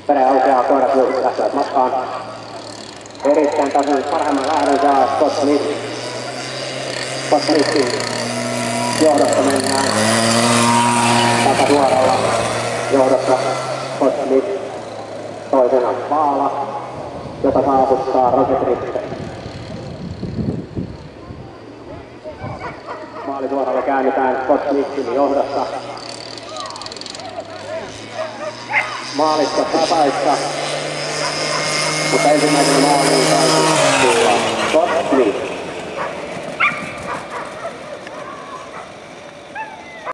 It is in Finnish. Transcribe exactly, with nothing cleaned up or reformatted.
Pere aukeaa, koirat lyösit lähtevät matkaan. Erittäin tasainen parhaimman lähdön saa Scott Smith. Scott Smithin johdossa mennään. Takasuoralla johdossa Scott Smith. Toisena Paala, joka saavuttaa Roger Richter. Maalisuoralla käännytään Scott Smithin johdossa. Maalissa tasaista, mutta ensimmäisenä maaliin täytyy tulla